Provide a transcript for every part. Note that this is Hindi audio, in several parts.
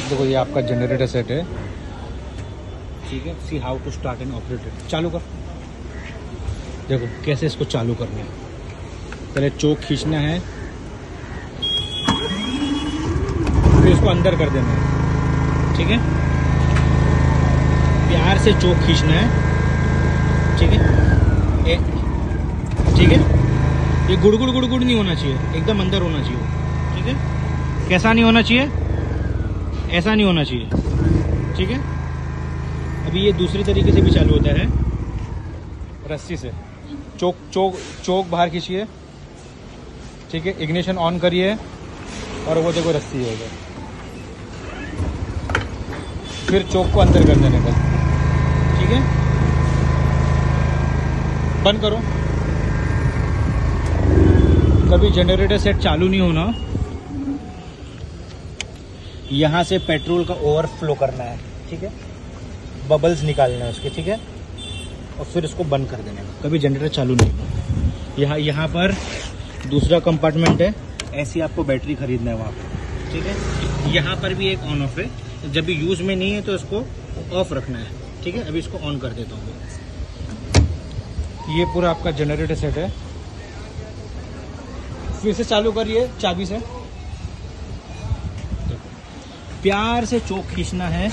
देखो ये आपका जनरेटर सेट है, ठीक है। See how to start and operate it. चालू कर, देखो कैसे इसको चालू करना है। पहले चोक खींचना है, फिर इसको अंदर कर देना है, ठीक है। प्यार से चोक खींचना है, ठीक है। ठीक है, ये गुड़गुड़ गुड़गुड़ नहीं होना चाहिए, एकदम अंदर होना चाहिए, ठीक है। कैसा नहीं होना चाहिए, ऐसा नहीं होना चाहिए, ठीक है। अभी ये दूसरी तरीके से भी चालू होता है, रस्सी से। चोक बाहर खींचिए, ठीक है। इग्निशन ऑन करिए और वो देखो रस्सी हो गई, फिर चोक को अंदर कर देने का, ठीक है। बंद करो। कभी जनरेटर सेट चालू नहीं होना, यहां से पेट्रोल का ओवरफ्लो करना है, ठीक है। बबल्स निकालना है उसके, ठीक है। और फिर इसको बंद कर देना है, कभी जनरेटर चालू नहीं होना। यहाँ पर दूसरा कंपार्टमेंट है, ऐसी आपको बैटरी खरीदना है वहाँ पर, ठीक है। यहाँ पर भी एक ऑन ऑफ है, जब भी यूज में नहीं है तो इसको ऑफ रखना है, ठीक है। अभी इसको ऑन कर देता हूँ। ये पूरा आपका जनरेटर सेट है। फिर से चालू करिए चाबी से, प्यार से चोक खींचना है,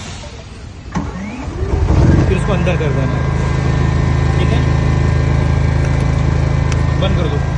फिर इसको अंदर कर देना है, ठीक है। बंद कर दो।